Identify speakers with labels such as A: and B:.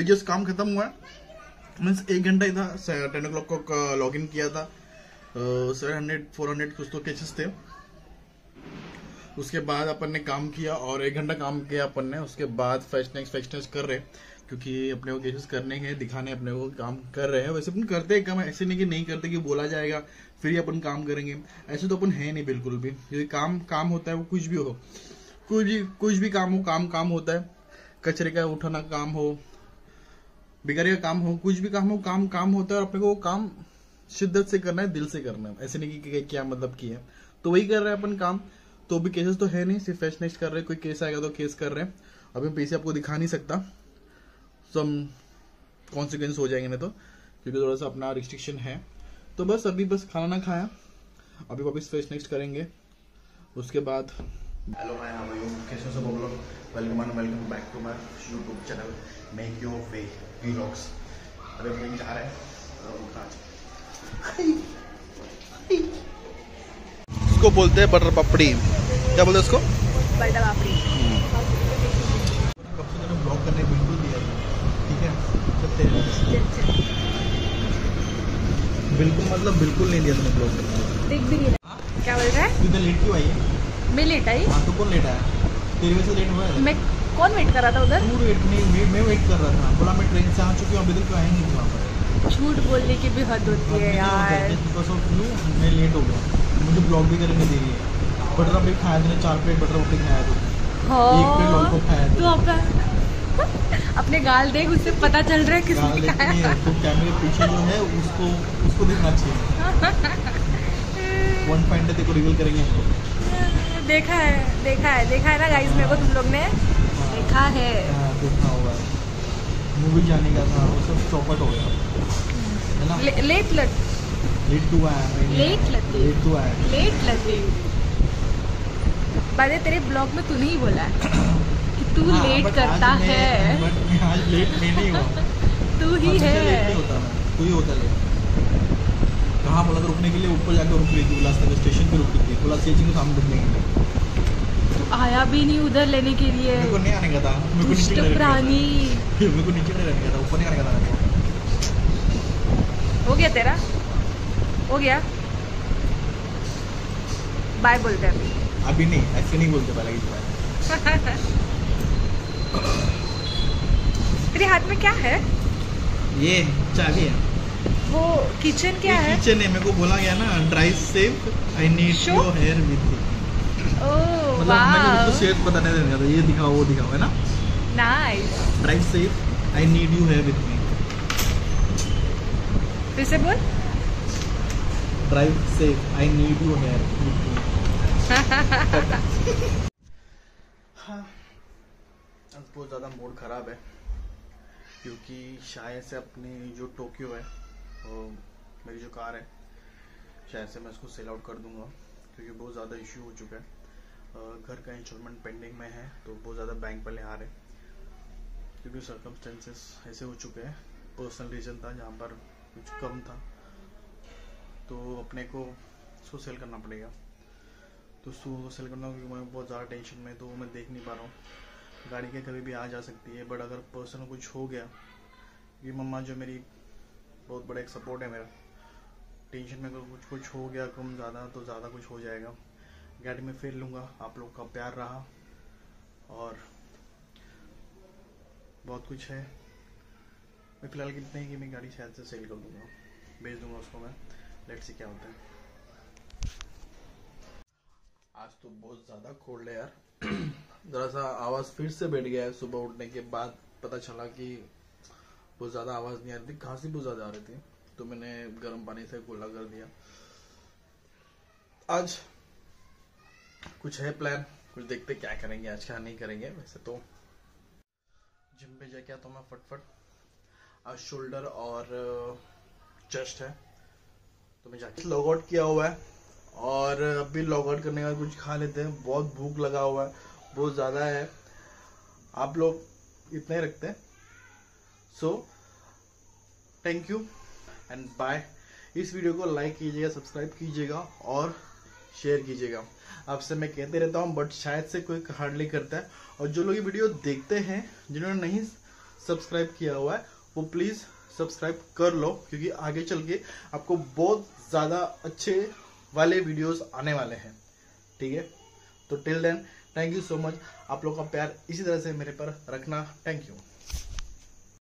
A: फिर जस्ट काम खत्म हुआ, मीन्स 1 घंटा ही था, 10 o'clock को लॉग इन किया था। 700-400 कुछ तो केसेस थे। उसके बाद अपन ने काम किया और 1 घंटा काम किया अपन ने। उसके बाद फेस्ट कर रहे, क्योंकि अपने को केसेस करने हैं, दिखाने अपने को काम कर रहे हैं। वैसे अपन करते हैं काम, ऐसे नहीं कि नहीं करते कि बोला जाएगा फिर ही अपन काम करेंगे, ऐसे तो अपन है नहीं बिल्कुल भी। क्योंकि काम होता है, वो कुछ भी हो, कुछ भी काम हो, काम होता है। कचरे का उठाना काम हो, बिगाड़ी का काम हो, कुछ भी काम हो, काम होता है। और अपने को वो काम शिद्दत से करना है, दिल से करना है, ऐसे नहीं कि क्या मतलब की है। तो वही कर रहे हैं अपन काम। तो भी केसेस तो है नहीं, सिर्फ फेस्ट नेक्स्ट कर रहे हैं। कोई केस आएगा तो केस कर रहे हैं। अभी पीछे आपको दिखा नहीं सकता, सम कॉन्सिक्वेंस हो जाएंगे नहीं तो, क्योंकि थोड़ा सा अपना रिस्ट्रिक्शन है। तो बस अभी बस खाना ना खाया, अभी वापस फेस्ट नेक्स्ट करेंगे। उसके बाद hello hi, how are you, कैसे हो सब आप लोग? Welcome back to my YouTube channel make your way vlogs. अरे फ्रेंड जा रहे हैं इसको बोलते हैं बटर पापड़ी। क्या बोलते हैं इसको?
B: बटर पापड़ी।
A: कब से मैंने ब्लॉग करने बिल्कुल दिया है, ठीक है? बिल्कुल मतलब बिल्कुल नहीं दिया तुमने ब्लॉग करने।
B: देख भी नहीं रहा। क्या बोल रहा है?
A: तू इधर लेट क्यों आई है?
B: मैं लेट आई?
A: हाँ, तो कौन लेट आया? तेरी वजह से लेट हुआ है।
B: मैं कौन वेट कर रहा था उधर?
A: तू वेट नहीं, मैं वेट कर रहा था। बोला मैं ट्रेन से आ चुकी हूँ, अभी तक आई नहीं थी वहाँ पर।
B: झूठ बोलने की भी हद होती है यार।
A: बिकॉज ऑफ यू मैं लेट हो गया। मुझे ब्लॉग भी करने दे रही है। बटर पापड़ी खाया तूने, 4 प्लेट बटर पापड़ी खाया तू, 1 प्लेट लॉलीपॉप खाया
B: तू। अपने गाल देख, उससे पता चल रहा है किसने खाया।
A: तो कैमरे पीछे जो है उसको दिखना चाहिए। 1 पॉइंट देखो रिवील करेंगे हम लोग।
B: देखा है ना गाइस, मेरे को तुम लोग ने देखा है।
A: देखा होगा, मूवी जाने का था, वो सब चौपट हो गया है ना।
B: लेट लगी। बारे तेरे ब्लॉग में तूने ही बोला है कि तू लेट करता है।
A: बट आज लेट नहीं हुआ।
B: तू ही है।
A: तू ही होता लेट। कहाँ बोला था रुकने के लिए? ऊपर जाकर रुक रही थी, उल्लासनगर स्टेशन पे रुकी थी, बोला स्टेशन के सामने रुकने के लिए।
B: तू आया भी नहीं उधर लेने के लिए।
A: मेरे को नहीं आने का था, मेरे को नीचे रहने का था, ऊपर नहीं आने का था।
B: हो गया तेरा, हो गया। बाय बोलते हैं
A: अभी नहीं, ऐसे नहीं बोलते पहले की बाय।
B: तेरे हाथ में क्या है?
A: ये चाबी है।
B: वो किचन क्या है?
A: किचन है। मेरे को बोला गया ना, drive safe I need your here with me. मतलब मैं तो शेप पता नहीं देगा, तो ये दिखाओ वो दिखाओ, है ना?
B: Nice.
A: Drive safe I need you here with me.
B: फिर से बोल।
A: Drive safe I need you here with me. हाँ, बहुत ज़्यादा मूड खराब है, क्योंकि शायद से अपनी जो टोक्यो है, मेरी जो कार है, शायद से मैं उसको सेल आउट कर दूंगा, क्योंकि बहुत ज़्यादा इश्यू हो चुका है। घर का इंस्टॉलमेंट पेंडिंग में है, तो बहुत ज़्यादा बैंक पहले आ रहे, क्योंकि सर्कमस्टेंसेस ऐसे हो चुके हैं। पर्सनल रीज़न था जहाँ पर कुछ कम था, तो अपने को उसको सेल करना पड़ेगा। तो उसको सेल करना, क्योंकि मैं बहुत ज़्यादा टेंशन में, तो मैं देख नहीं पा रहा हूँ। गाड़ी के कभी भी आ जा सकती है, बट अगर पर्सनल कुछ हो गया, ये मम्मा जो मेरी बहुत बड़ा एक सपोर्ट है मेरा, टेंशन में अगर कुछ हो गया कम ज़्यादा, तो ज़्यादा कुछ हो जाएगा। गाड़ी में फेर लूँगा। आप लोग का प्यार रहा और बहुत कुछ है। मैं फिलहाल कितने ही कि मैं गाड़ी शायद से सेल कर दूँगा, भेज दूँगा उसको मैं। लेट्स सी क्या होता है। आज तो बहुत ज़्यादा कोल्ड है यार। ज़रा सा आवाज़ फिर से बैठ गया है। सुबह उठने के बाद पता चला कि बहुत ज़्यादा आवाज़ नहीं आ रही थी, खांसी बहुत ज़्यादा आ रही थी, तो मैंने गर्म पानी से कुल्ला कर दिया। आज कुछ है प्लान, कुछ देखते क्या करेंगे आज, क्या नहीं करेंगे। वैसे तो जिम पे जाके आता हूँ मैं फटफट। आज शोल्डर और चेस्ट है, तो मैं जाके लॉग आउट किया हुआ है, और अभी लॉग आउट करने का कुछ खा लेते हैं। बहुत भूख लगा हुआ है, बहुत ज़्यादा है। आप लोग इतना ही रखते हैं। So thank you and bye. इस वीडियो को लाइक कीजिएगा, सब्सक्राइब कीजिएगा और शेयर कीजिएगा। आपसे मैं कहते रहता हूँ, बट शायद से कोई हार्डली करता है। और जो लोग ये वीडियो देखते हैं, जिन्होंने नहीं सब्सक्राइब किया हुआ है वो प्लीज सब्सक्राइब कर लो, क्योंकि आगे चल के आपको बहुत ज्यादा अच्छे वाले वीडियोस आने वाले हैं। ठीक है, तो till then thank you so much. आप लोग का प्यार इसी तरह से मेरे पर रखना। Thank you.